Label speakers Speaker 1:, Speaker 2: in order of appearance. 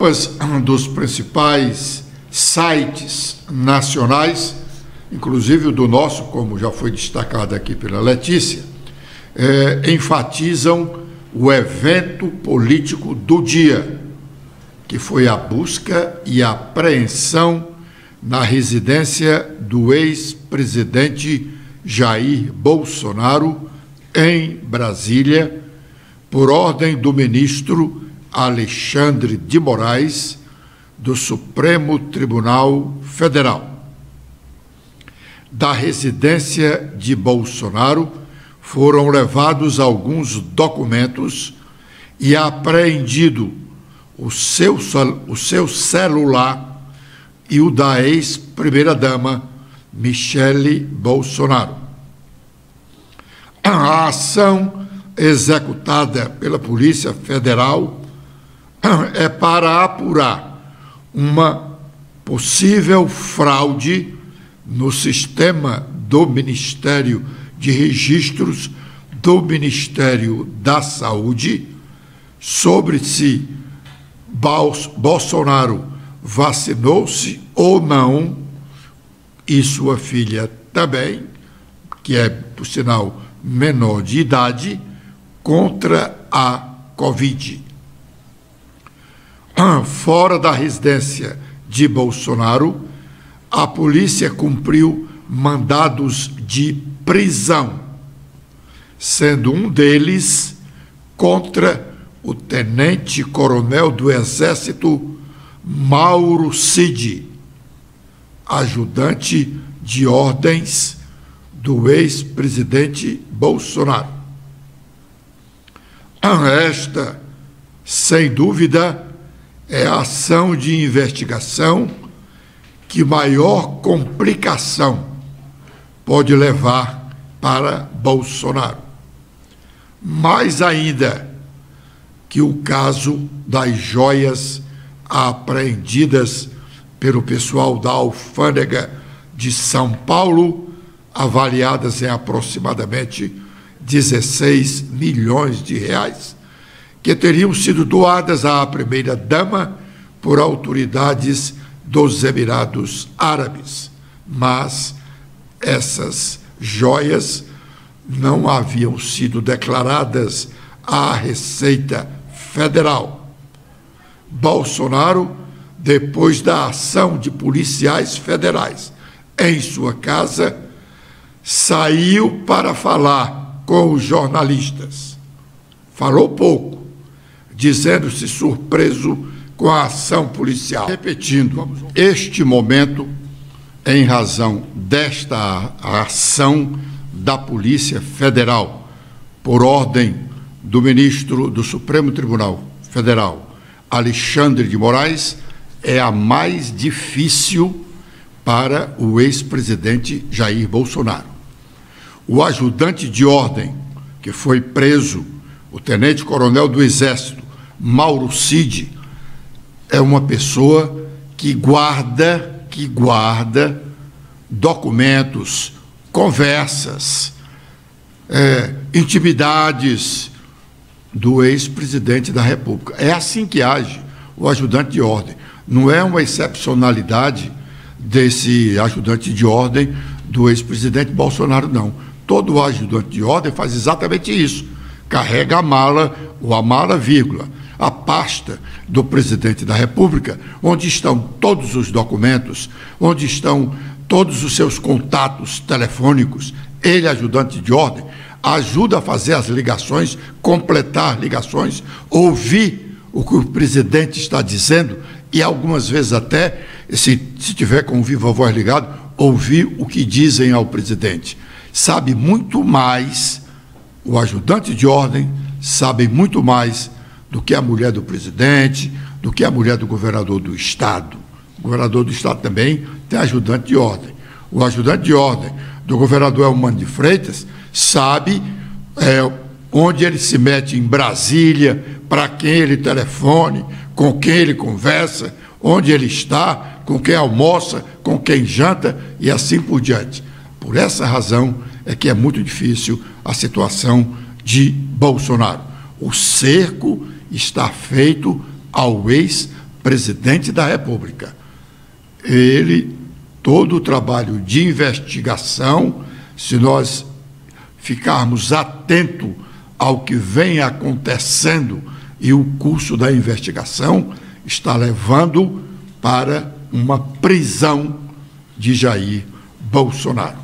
Speaker 1: Um dos principais sites nacionais, inclusive o do nosso, como já foi destacado aqui pela Letícia, enfatizam o evento político do dia, que foi a busca e a apreensão na residência do ex-presidente Jair Bolsonaro, em Brasília, por ordem do ministro Alexandre de Moraes, do Supremo Tribunal Federal. Da residência de Bolsonaro foram levados alguns documentos e apreendido o seu celular e o da ex-primeira-dama Michele Bolsonaro. A ação executada pela Polícia Federal é para apurar uma possível fraude no sistema do Ministério de Registros do Ministério da Saúde sobre se Bolsonaro vacinou-se ou não, e sua filha também, que é, por sinal, menor de idade, contra a Covid. Fora da residência de Bolsonaro, a polícia cumpriu mandados de prisão, sendo um deles contra o tenente-coronel do Exército Mauro Cid, ajudante de ordens do ex-presidente Bolsonaro. Esta, sem dúvida, é a ação de investigação que maior complicação pode levar para Bolsonaro. Mais ainda que o caso das joias apreendidas pelo pessoal da Alfândega de São Paulo, avaliadas em aproximadamente 16 milhões de reais, que teriam sido doadas à primeira-dama por autoridades dos Emirados Árabes. Mas essas joias não haviam sido declaradas à Receita Federal. Bolsonaro, depois da ação de policiais federais em sua casa, saiu para falar com os jornalistas. Falou pouco, dizendo-se surpreso com a ação policial. Repetindo, este momento, em razão desta ação da Polícia Federal, por ordem do ministro do Supremo Tribunal Federal, Alexandre de Moraes, é a mais difícil para o ex-presidente Jair Bolsonaro. O ajudante de ordem que foi preso, o tenente-coronel do Exército, Mauro Cid, é uma pessoa que guarda documentos, conversas, intimidades do ex-presidente da República. É assim que age o ajudante de ordem. Não é uma excepcionalidade desse ajudante de ordem do ex-presidente Bolsonaro, não. Todo ajudante de ordem faz exatamente isso. Carrega a mala, ou a mala, vírgula, a pasta do presidente da República, onde estão todos os documentos, onde estão todos os seus contatos telefônicos. Ele, ajudante de ordem, ajuda a fazer as ligações, completar ligações, ouvir o que o presidente está dizendo e, algumas vezes até, se tiver com o viva voz ligado, ouvir o que dizem ao presidente. Sabe muito mais, o ajudante de ordem sabe muito mais do que a mulher do presidente, do que a mulher do governador do Estado. O governador do Estado também tem ajudante de ordem. O ajudante de ordem do governador Elmano de Freitas sabe onde ele se mete em Brasília, para quem ele telefone, com quem ele conversa, onde ele está, com quem almoça, com quem janta e assim por diante. Por essa razão é que é muito difícil a situação de Bolsonaro. O cerco está feito ao ex-presidente presidente da República. Todo o trabalho de investigação, se nós ficarmos atentos ao que vem acontecendo e o curso da investigação, está levando para uma prisão de Jair Bolsonaro.